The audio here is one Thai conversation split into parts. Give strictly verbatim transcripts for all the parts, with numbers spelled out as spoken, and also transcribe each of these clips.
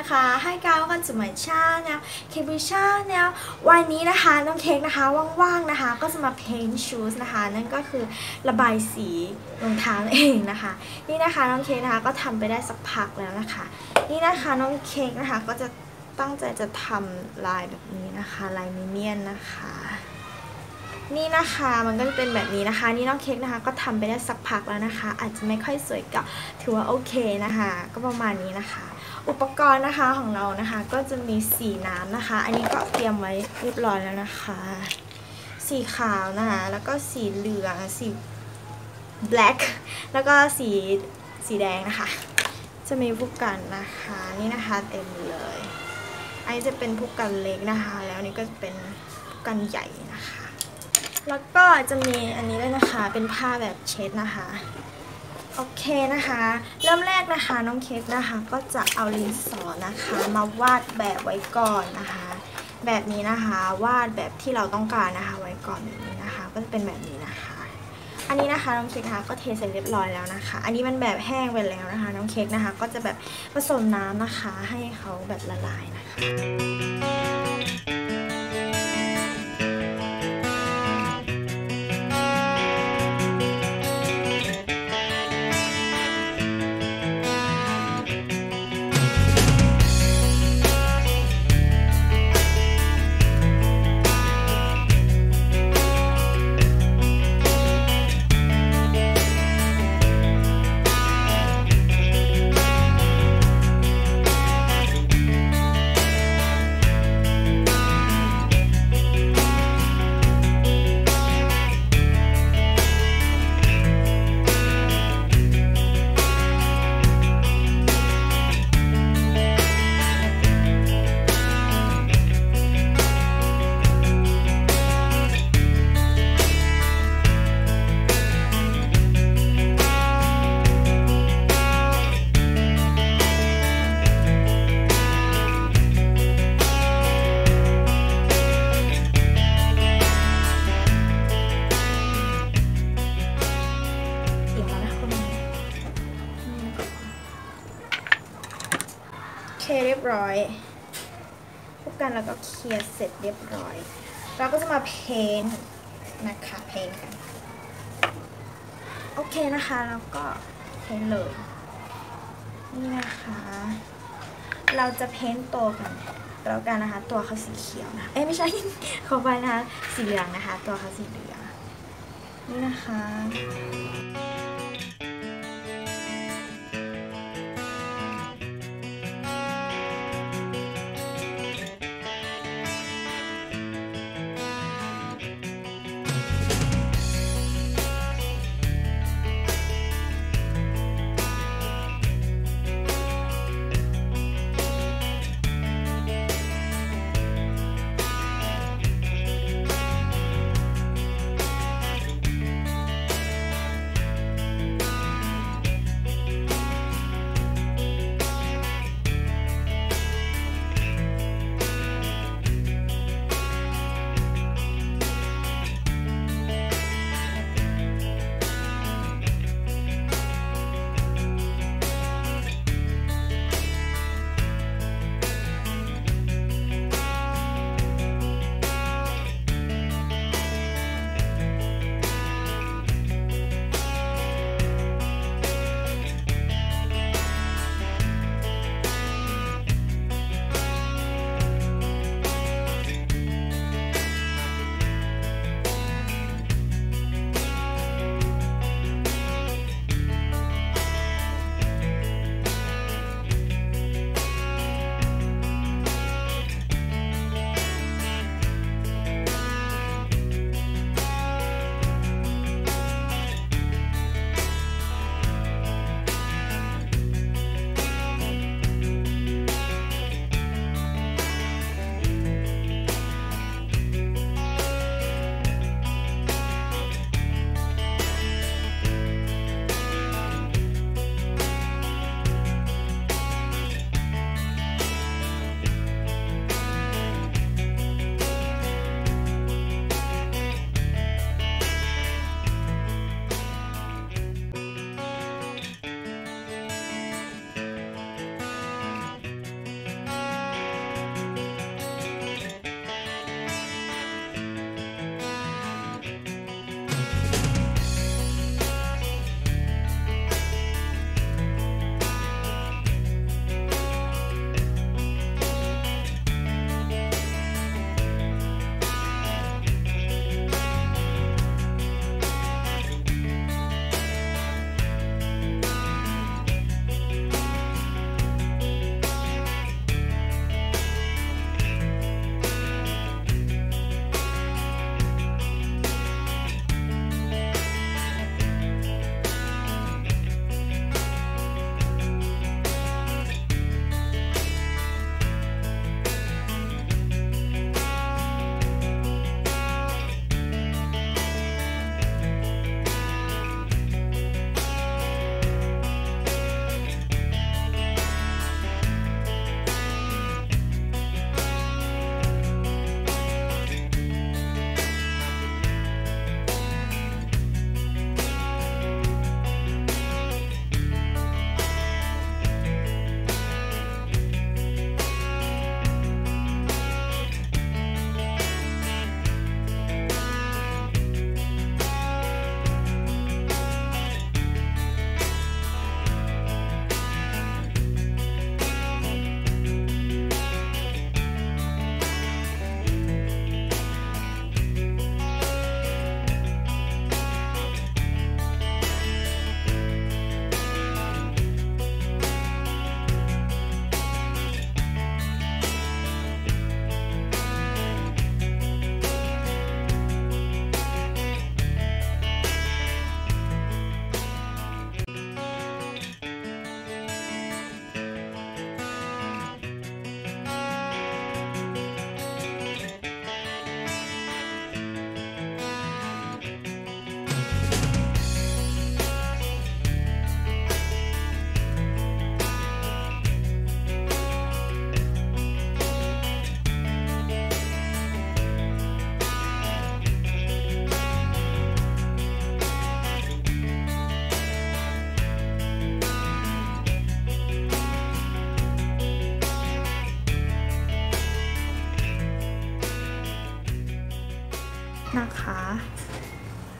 นะคะให้กาวกันสมัยชาแนวเคบิชาแนววันนี้นะคะน้องเค้กนะคะว่างๆนะคะก็จะมา paint shoes นะคะนั่นก็คือระบายสีรองเท้าเองนะคะนี่นะคะน้องเค้กนะคะก็ทำไปได้สักพักแล้วนะคะนี่นะคะน้องเค้กนะคะก็จะตั้งใจจะทำลายแบบนี้นะคะลายมิเนียนนะคะนี่นะคะมันก็จะเป็นแบบนี้นะคะนี่น้องเค้กนะคะก็ทำไปได้สักพักแล้วนะคะอาจจะไม่ค่อยสวยก็ถือว่าโอเคนะคะก็ประมาณนี้นะคะอุปกรณ์นะคะของเรานะคะก็จะมีสีน้ำนะคะอันนี้ก็เตรียมไว้เรียบร้อยแล้วนะคะสีขาวนะคะแล้วก็สีเหลืองสี black แล้วก็สีสีแดงนะคะจะมีพวกกันนะคะนี่นะคะเต็มเลยอันนี้จะเป็นพวกกันเล็กนะคะแล้วนี่ก็จะเป็นพวกกันใหญ่นะคะแล้วก็จะมีอันนี้ด้วยนะคะเป็นผ้าแบบเช็ดนะคะโอเคนะคะเริ่มแรกนะคะน้องเค้กนะคะก็จะเอาดินสอนะคะมาวาดแบบไว้ก่อนนะคะแบบนี้นะคะวาดแบบที่เราต้องการนะคะไว้ก่อนแบบนี้นะคะก็จะเป็นแบบนี้นะคะอันนี้นะคะน้องเค้กนะคะก็เทเสร็จเรียบร้อยแล้วนะคะอันนี้มันแบบแห้งไปแล้วนะคะน้องเค้กนะคะก็จะแบบผสมน้ำนะคะให้เขาแบบละลายนะคะโอเคเรียบร้อยพวกกันแล้วก็เคลียร์เสร็จเรียบร้อยเราก็จะมาเพ้นท์นะคะเพ้นท์กันโอเคนะคะแล้วก็เพ้นท์เลยนี่นะคะเราจะเพ้นท์ตัวกันแล้วกันนะคะตัวเขาสีเขียวนะเอ้ยไม่ใช่ขอไปนะคะสีเหลืองนะคะตัวเขาสีเหลืองนี่นะคะ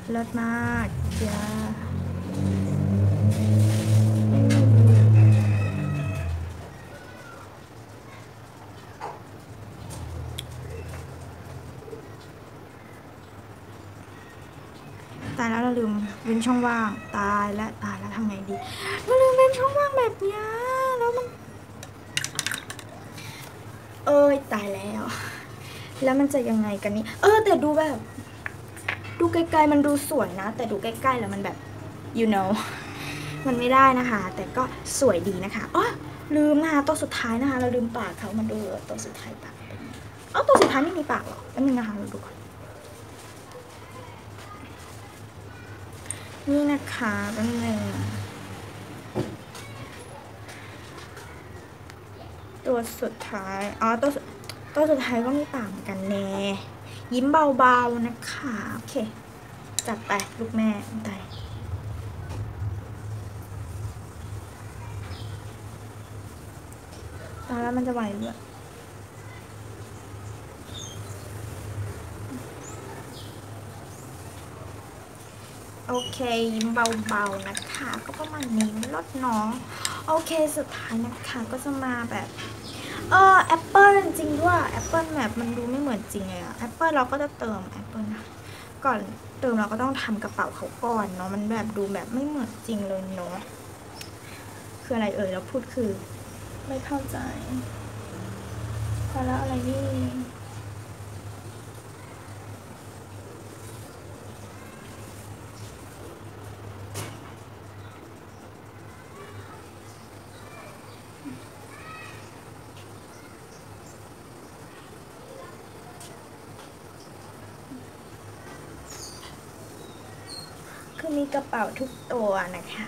เลิศมากจ้าตายแล้วเราลืมเว้นช่องว่างตายแล้วตายแล้วทำไงดีเราลืมเว้นช่องว่างแบบนี้แล้วมันเอ้ยตายแล้วแล้วมันจะยังไงกันนี่เออแต่ดูแบบดูไกลๆมันดูสวยนะแต่ดูใกล้ๆแล้วมันแบบ you know มันไม่ได้นะคะแต่ก็สวยดีนะคะอ๋อลืมนะคะตัวสุดท้ายนะคะเราลืมปากเขามันดูตัวสุดท้ายปากเป็นอ๋อตัวสุดท้ายไม่มีปากหรอแป๊บนึงนะคะเราดูก่อนนี่นะคะแป๊บนึงตัวสุดท้ายอ๋อตัวตัวสุดท้ายก็มีปากเหมือนกันแน่ยิ้มเบาๆนะคะโอเคจัดไปลูกแม่ไปตอนแล้วมันจะไหวหรือโอเคยิ้มเบาๆนะคะก็ประมาณนี้ลดน้องโอเคสุดท้ายนะคะก็จะมาแบบเออแอปเปิลจริงด้วยแอปเปิลแบบมันดูไม่เหมือนจริงเลยอะแอปเปิลเราก็จะเติมแอปเปิลนะก่อนเติมเราก็ต้องทำกระเป๋าเขาก่อนเนาะมันแบบดูแบบไม่เหมือนจริงเลยเนาะคืออะไรเอ่ยเราพูดคือไม่เข้าใจพอแล้วอะไรนี่คือมีกระเป๋าทุกตัวนะคะ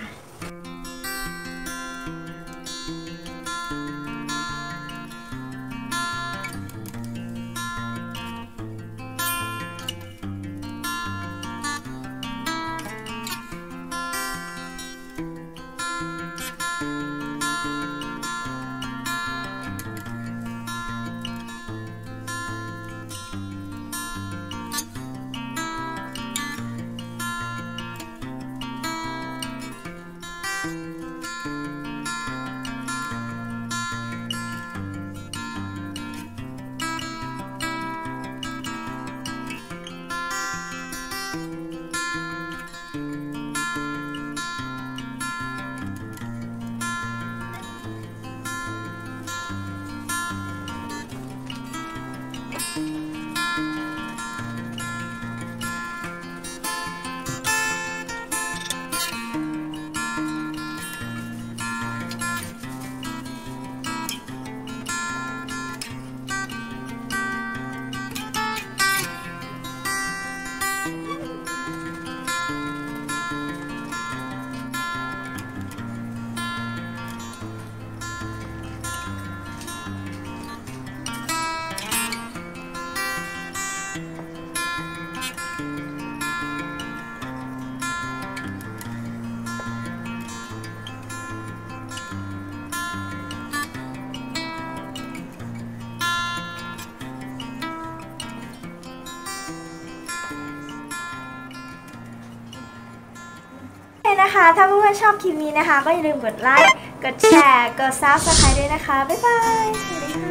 นะคะถ้าเพื่อนๆชอบคลิปนี้นะคะก็อย่าลืมกดไลค์กดแชร์กดซับสไครบ์ด้วยนะคะบ๊ายบายสวัสดีค่ะ